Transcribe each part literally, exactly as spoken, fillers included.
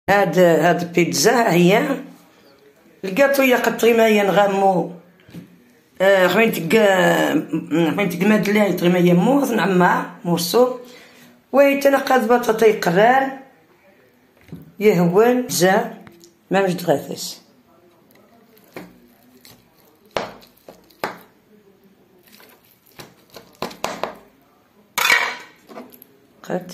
هاد هاد بيتزا هي الكاطو هي قطريمايا نغامو آه خمينتك خمينتك مادلي طريمايا موث نعمها موصو ويتنقض بطاطا يقران يهون زا ما مش دغاثس قد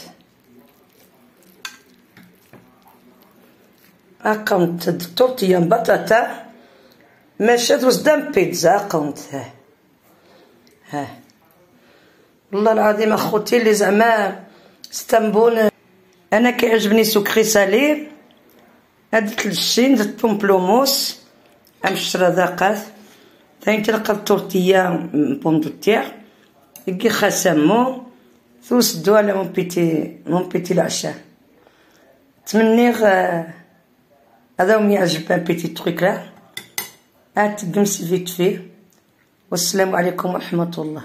أقمت التورتيا بطاطا مشات وصدام بيتزا قمت ها ها والله العظيم اخوتي اللي زعما اسطنبول انا كيعجبني سكري سالي هاد الشين درت بومبلوموس امشرا ذاقات ثاني تلقى التورتيا بوم دو تير كي خاسمو ثوس دو على مون بيتي مون بيتي العشاء تمنيغ هذا هو يعجب ان بيتي تروك لا اتقمس فيت فيه والسلام عليكم ورحمه الله.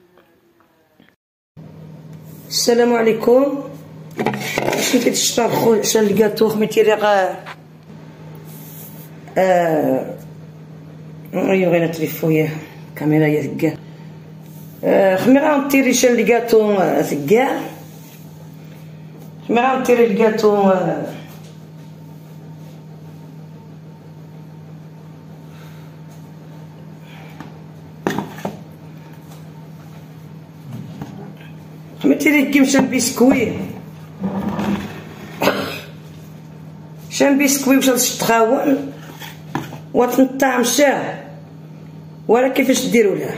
السلام عليكم. شنو كتشرب خو عشان الكاطو خميتي راه غا اه ايوا غير تليفويا كاميرا يا ثقا اه خميرا نطيري شال الكاطو ثقا خميرا نطيري الكاطو خميتي لي كيم شان بيسكوي شان بيسكوي واش تخاون وتنطعم شاه ولا كيفاش ديروا له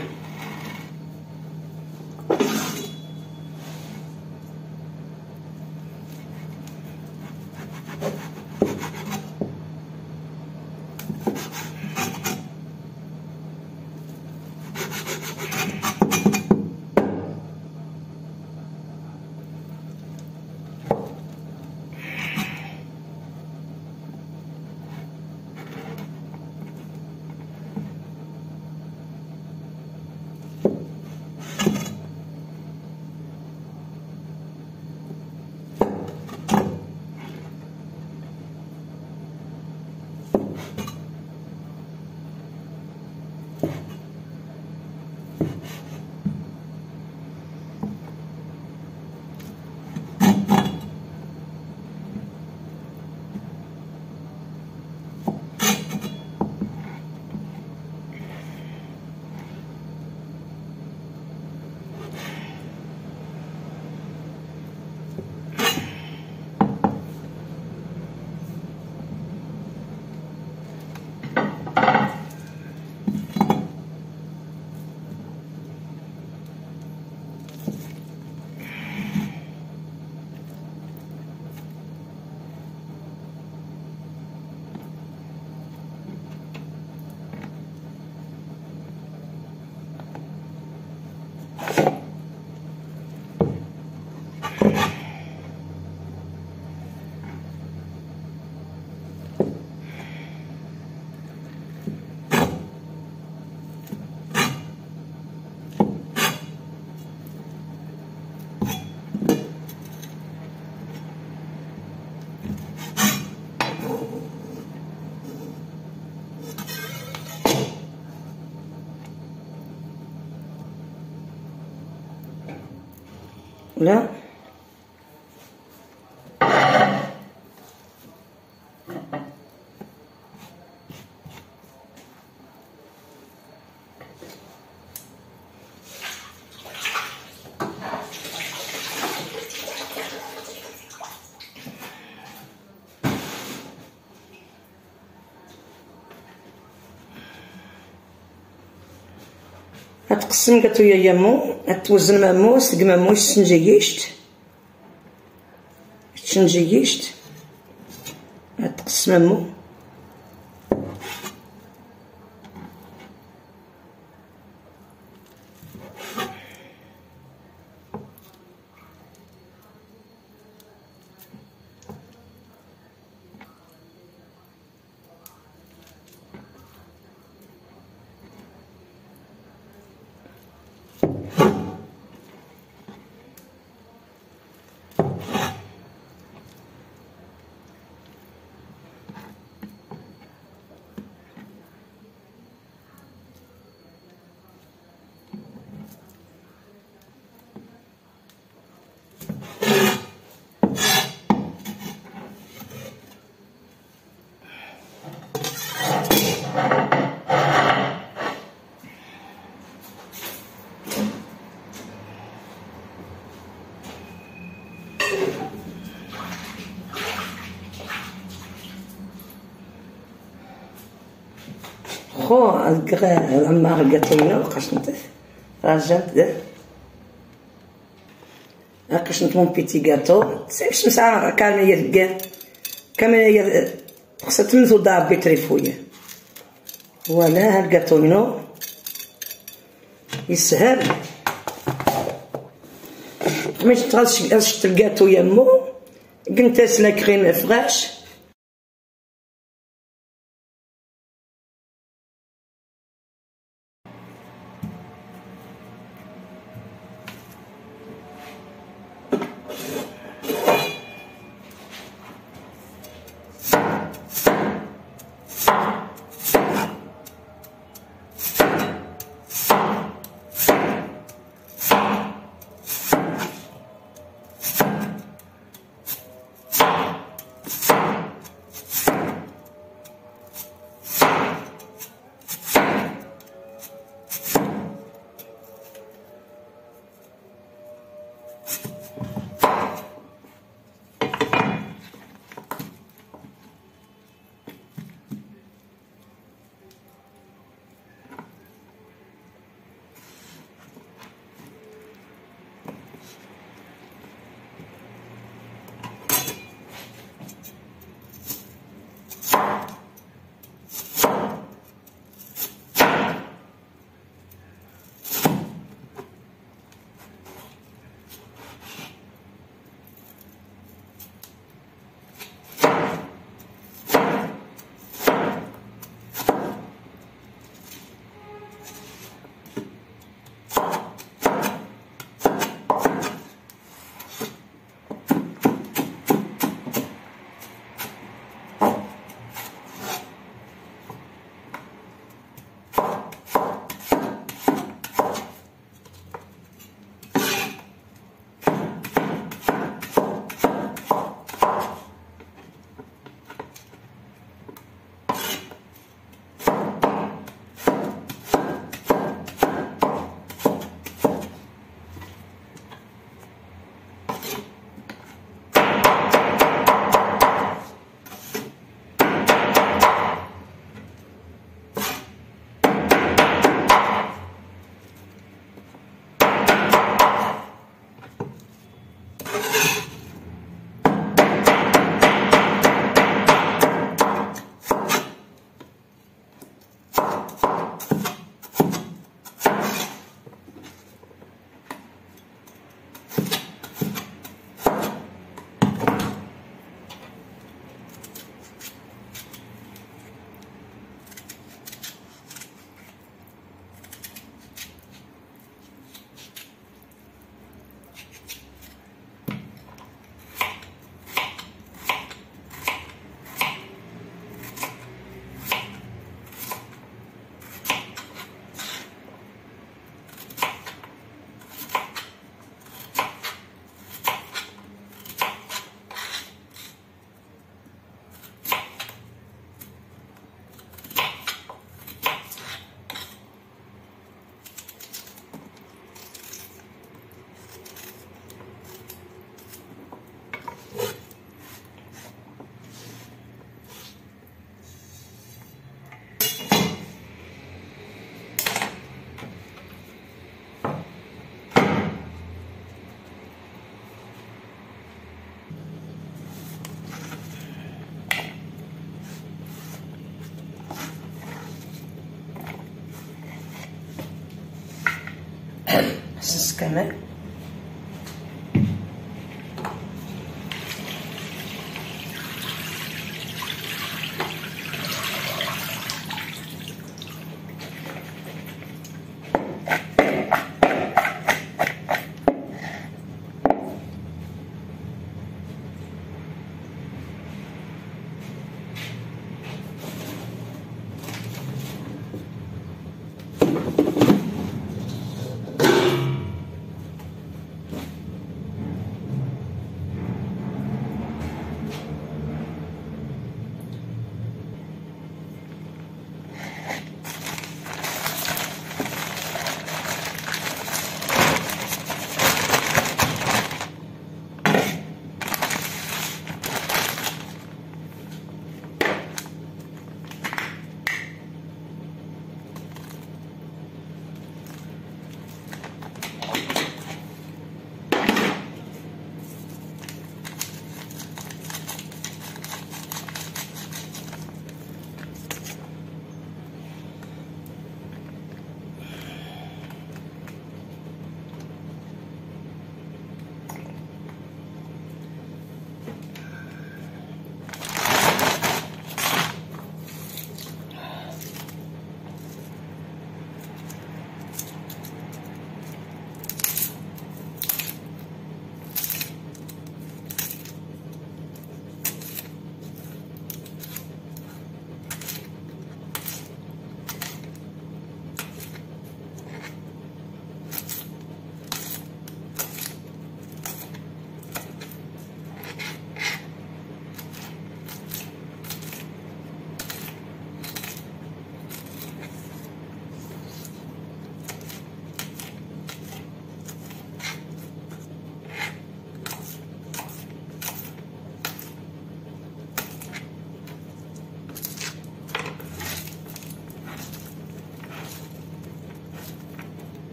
لا هتقسم كاتو يا يامو هتوزن مامو سق مامو السنجيشت السنجيشت هتقسم مامو خو عمار القاتوينو قاش نتف رجعت ده قاش نت مون بيتي غاتو سيفش نسعى كامل يرقى كامل خصها تمثل دار بيتريفويه ولا القاتوينو يسهل مش تغش الكاتو يمو قنتاس لا كريم فغاش حسس كمان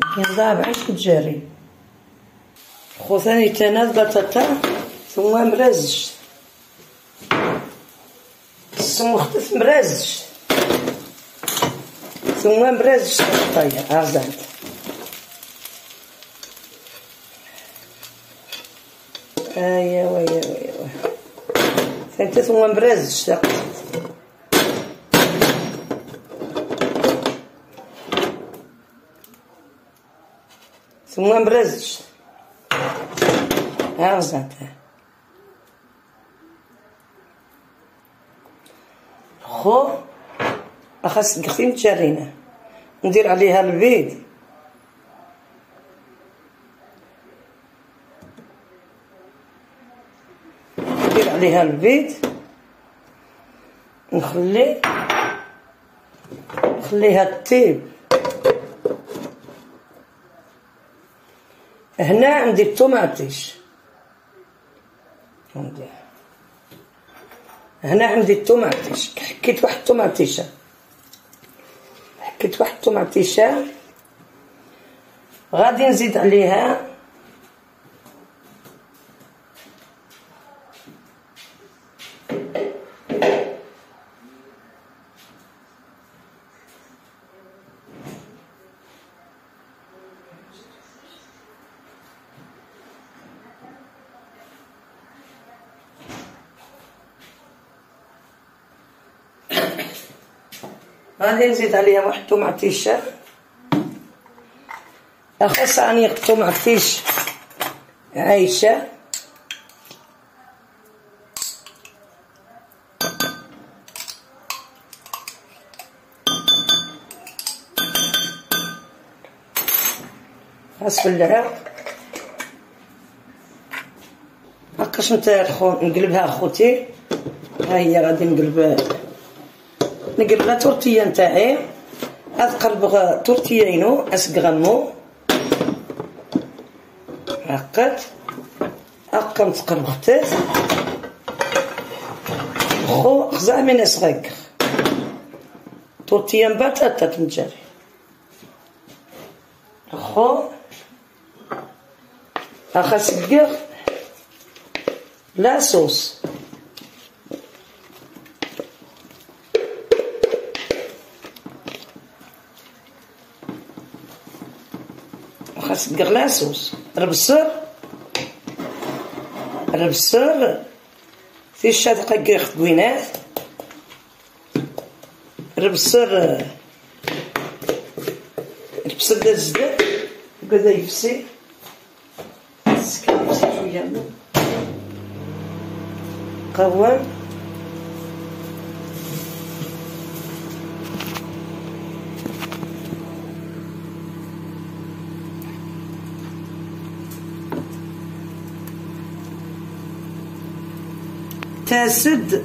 كينضرب عند الجاري. خو ثاني تناد بطاطا ثم مرازج السمو خطف مرازج ثم مرازج الطاية عرضات ايوا ايوا ايوا ثاني ثم مرازج ساقط ثم مرازج عرضات خو أخاس قختين تشارينه ندير عليها البيض ندير عليها البيض نخلي نخليها طيب. هنا عندي الطوماطيش هنا عندي الطوماطيش حكيت واحد الطوماطيشه حكيت واحد الطوماطيشه غادي نزيد عليها غادي نزيد عليها واحد الطوماطيشه اخص راني الطوماطيش عايشه خاص في العرق هاكاش نقلبها اخوتي. ها هي غادي نقلبها نقلبها تورتيه نتاعي هاد قلب تورتيينو اسكغامو هاكا هاكا نتقلب ختات خو خزع من اسغاك تورتيه بطاطا تمجري خو اخاس كيغ لا صوص خاص كغلاصوص البصر البصر في الشادقه كيخ كوينات البصر البصر ديال الزبد بدا يفسي سكر شويه قوام تاسد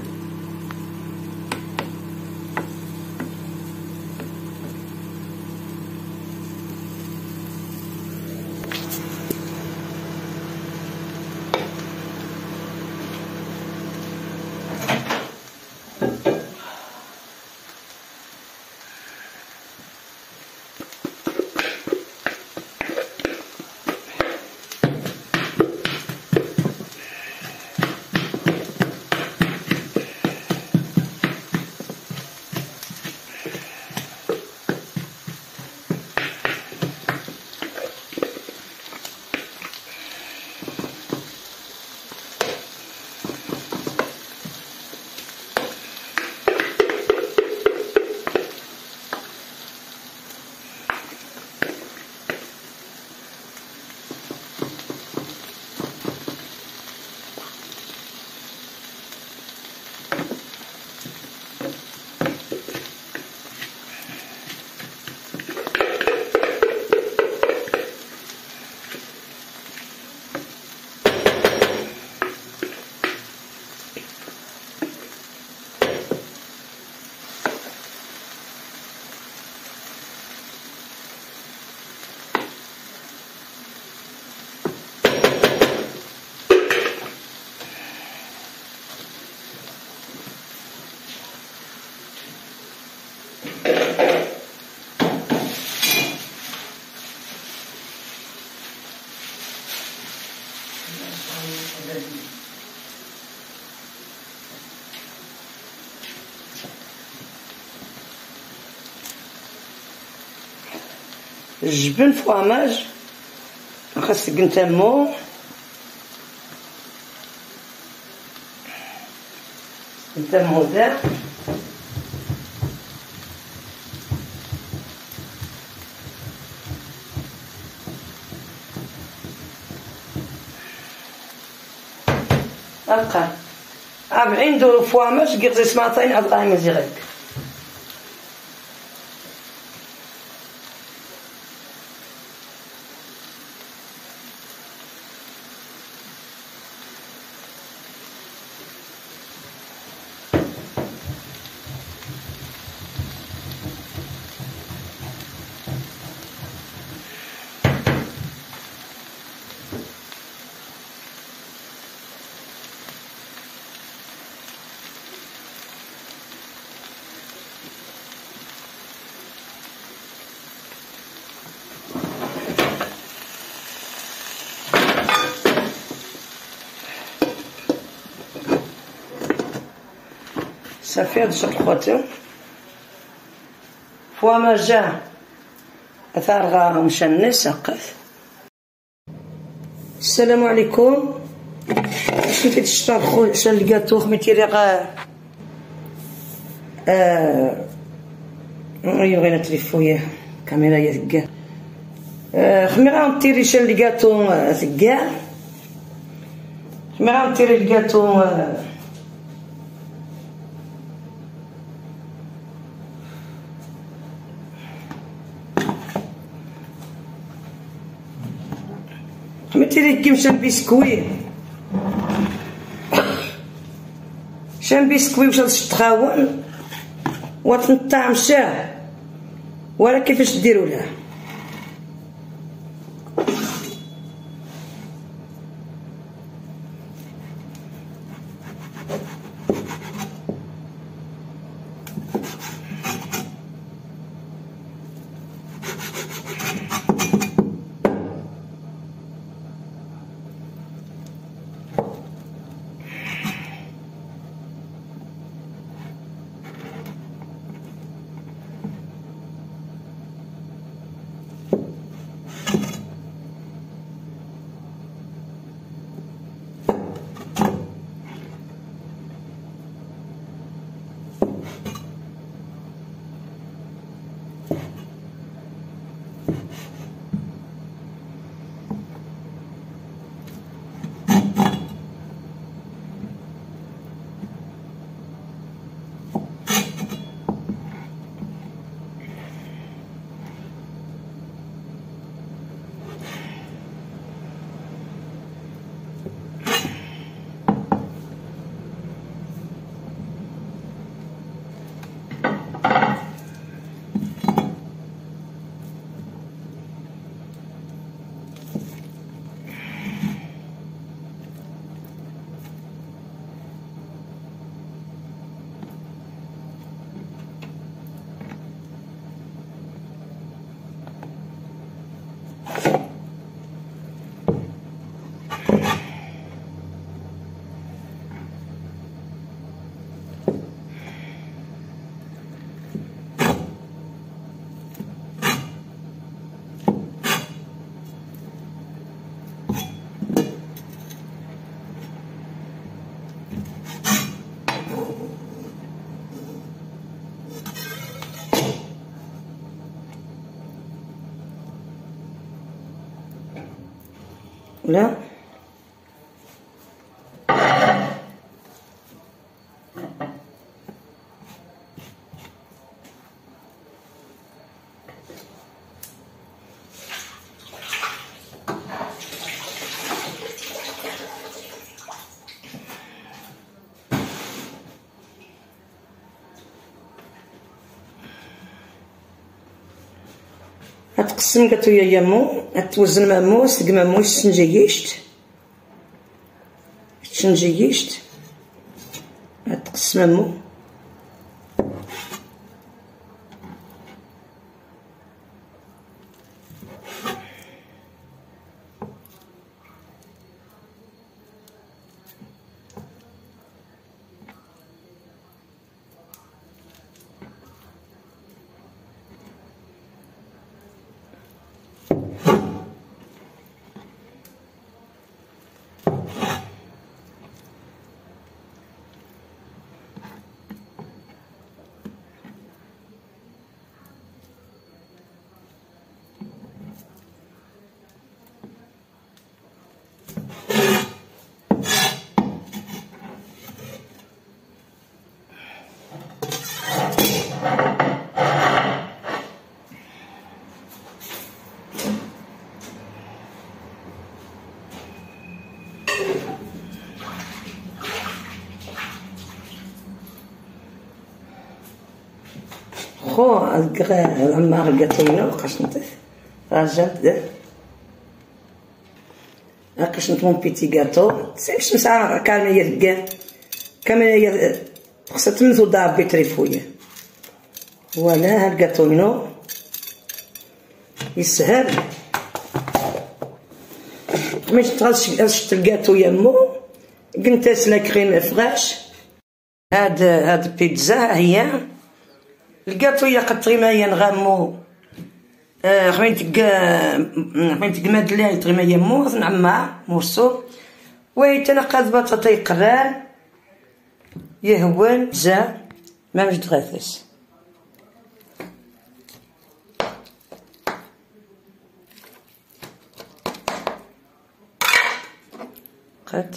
الجبن فواماج خاصك نتامو نتامو دا أبقى أربعين دور فواماج قرزي سماطين أبقى مزيغك صافي هاد الشكل خواتي فواماجا أثارغا مشان سقف. السلام عليكم. شنو في الشطار خو شال الكاتو خميتي ريغا اه ايوا غير تليفويا كاميرا يا ثقا اه خميرا نطيري شال الكاتو ثقا خميرا نطيري الكاتو اه خميتي كيما شان بيسكوي شان بيسكوي واش تخاون وتنطعم شاه ولا كيفاش ديروا له. لا هتقسم قاتو يا يامو هتوزن مامو سق مامو السنجيشت السنجيشت هتقسم مامو خو عمار القاتوينو قشنطه رجعت ده قشنط مون بيتي غاتو سيش نسعى كامل يرقى كامل خصها تمنثو دار بيتريفوية ولا هالقاتوينو يسهل مش تغلش القاتو يمو قنتاس لا كريم فغاش هاد هاد بيتزا هي القاتو يا قطري ما ينغمو خمين تلقى خمين تلقى مادلين تغي ما يمو نعمع موسو ويتنقى بطاطا يقران يهون زا ما مش تغاثس قد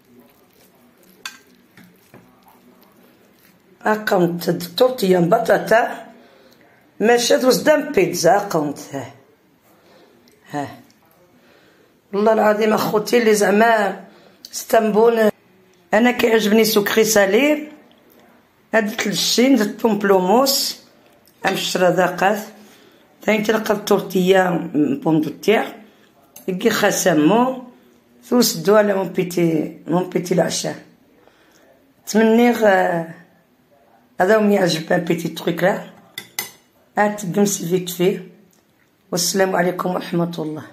أقمت تورتيا بطاطا مشات وصدام بيتزا قمت ها ها والله العظيم اخوتي اللي زعما اسطنبول انا كيعجبني سكري سالي هاد الشين درت بومبلوموس امشرا ذاقات ثاني تلقى التورتيا بوم دو تيغ كي خاسمو ثوس دو على مون بيتي مون بيتي العشاء تمنيغ هذا هو يعجب ان بيتي تروك لا اتقمس فيت فيه والسلام عليكم ورحمه الله.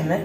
كمان.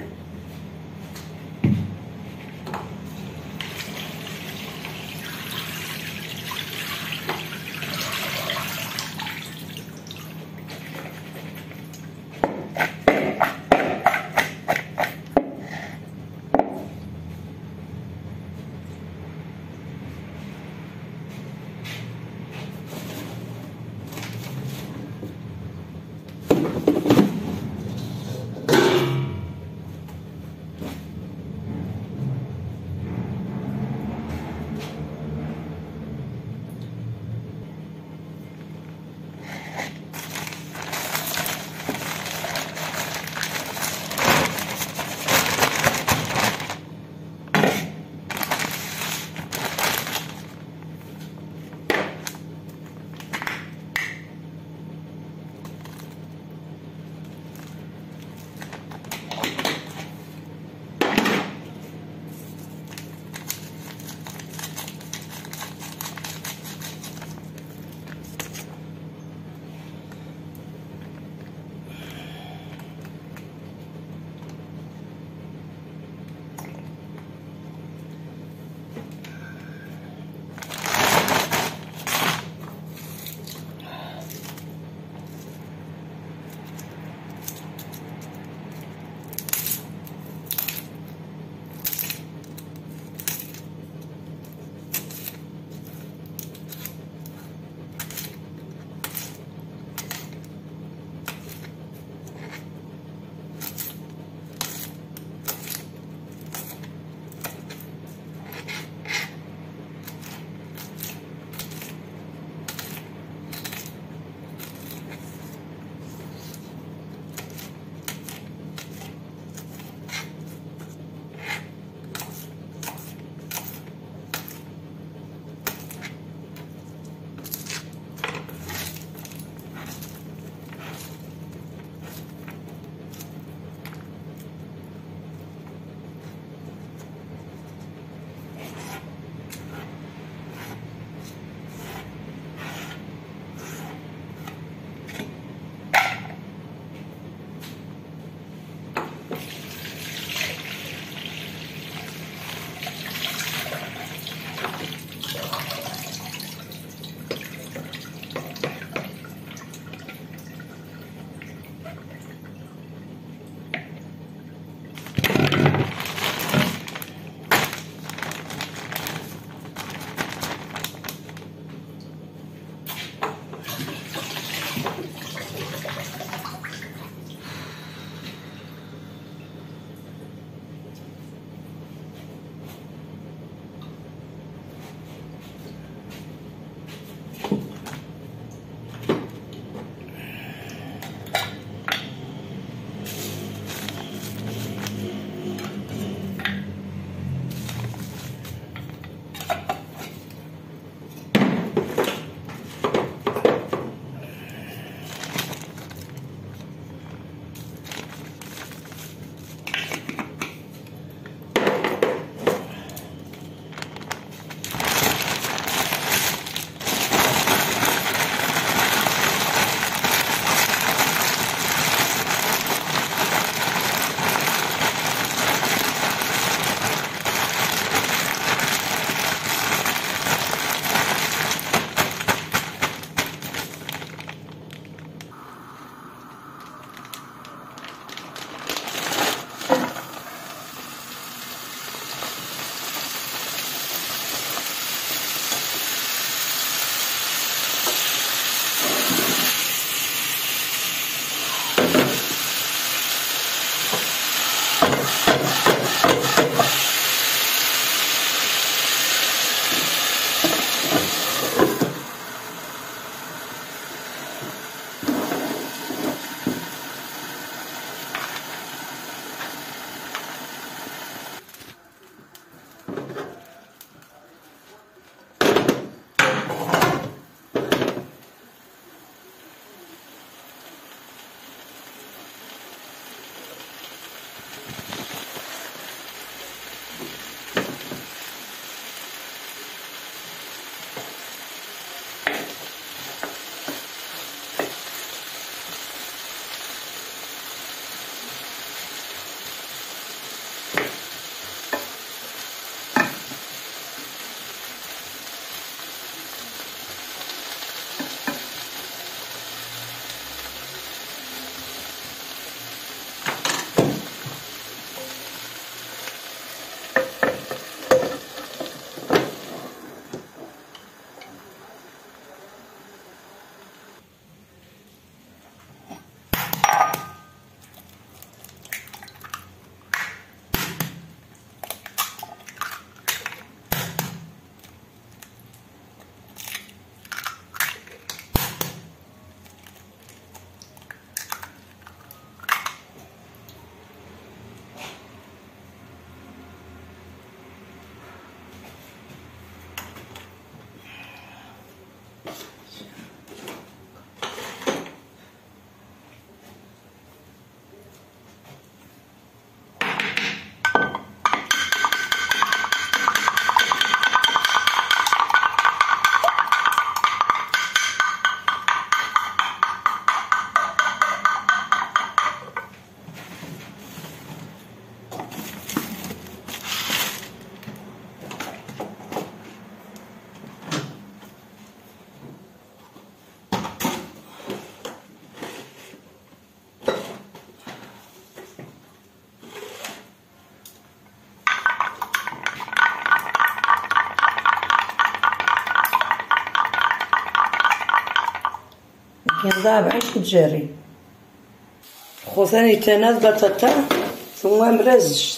يضرب عندك تجاري خو ثاني تناد بطاطا ثم مرزج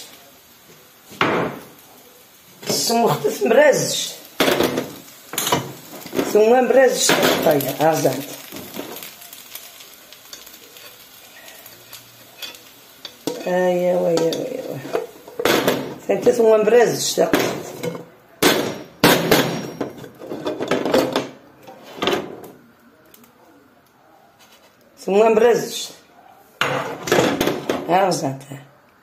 ثم خطف مرزج ثم مرزج طيب عزان ايوا ايوا ايوا ثاني ثم مرزج تاقت ثم مرزج ها زعتها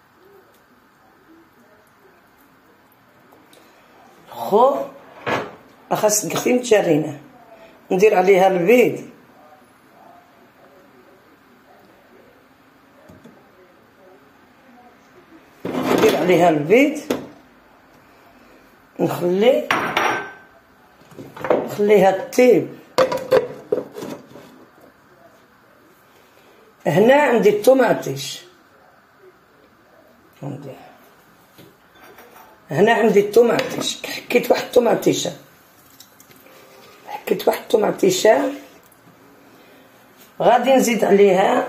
خو اخاص نقطي متجرينه ندير عليها البيض ندير عليها البيض نخلي نخليها طيب. هنا عندي الطوماطيش عندي هنا عندي الطوماطيش حكيت واحد الطوماطيشه حكيت واحد الطوماطيشه غادي نزيد عليها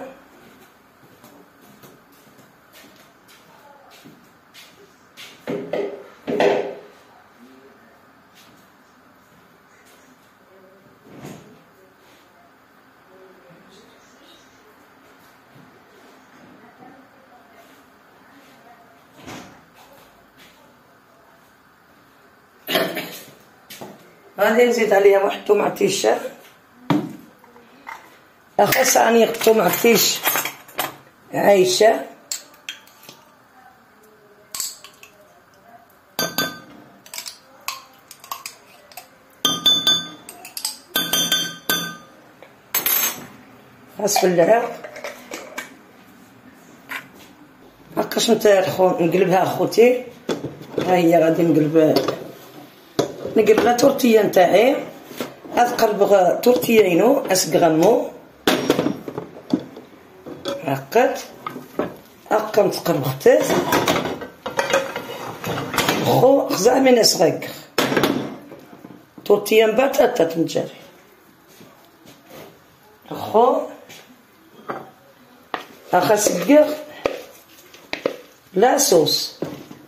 غادي نزيد عليها واحد الطوماطيشه اخاص راني الطوماطيش عايشه خاص في العرق هاكاش نقلبها اخوتي. ها هي غادي نقلبها نقلب لا تورتيه نتاعي اقلب تورتيينو اسقغمو هاكا هاكا نتقلب ختات خو خزع من صغير تورتيه بطاطا تمجري خو اخاص كير لا صوص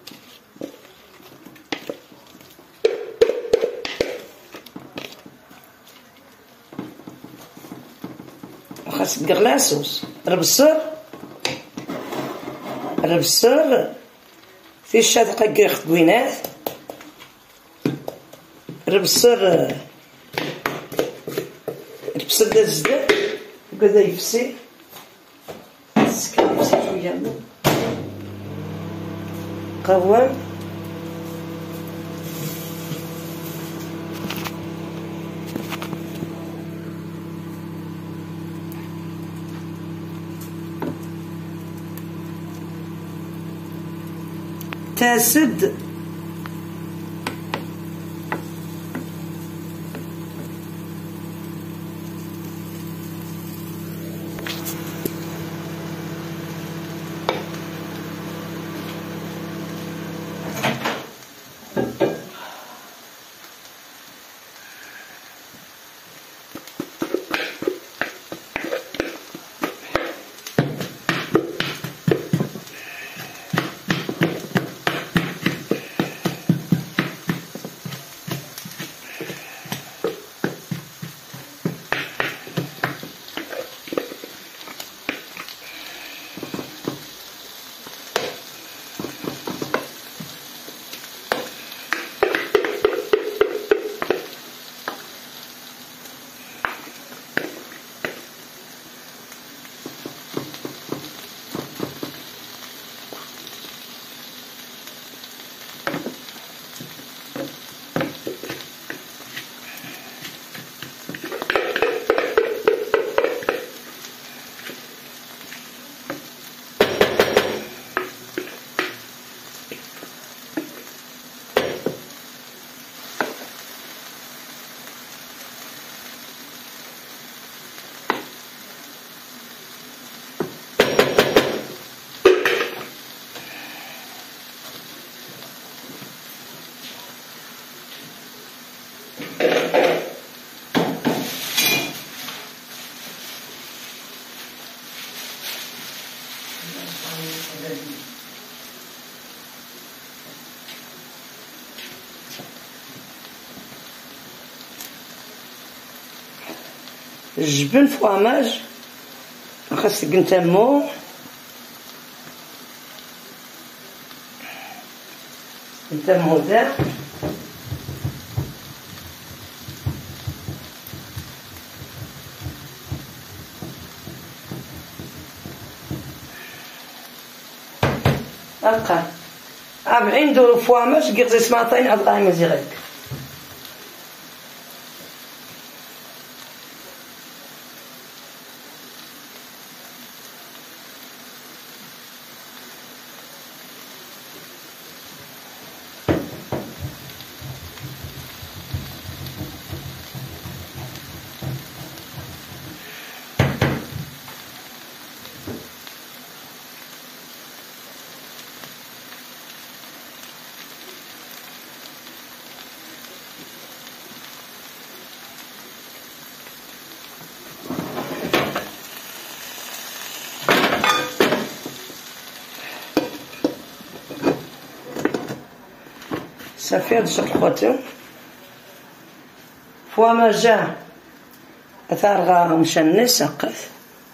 خاص قرلاصوص البصر البصر في الشاطقه كير خوينات البصر البصر ديال الزدان بدا يفسي سكر شويه قوام تاسد الجبن فواماج خاصك نتمو نتمو دا أبقى أربعين دور فواماج قيرزي سماطين أبقى مزيغيك صافي هاد الشكل خواتي فواماجا ثارغا مشان نسقف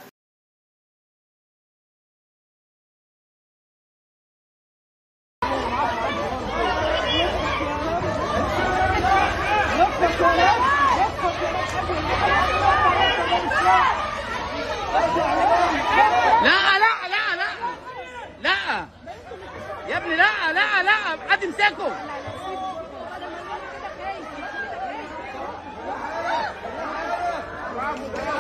لا لا لا لا لا يا ابني، لا لا لا حد يمسكه. Vamos,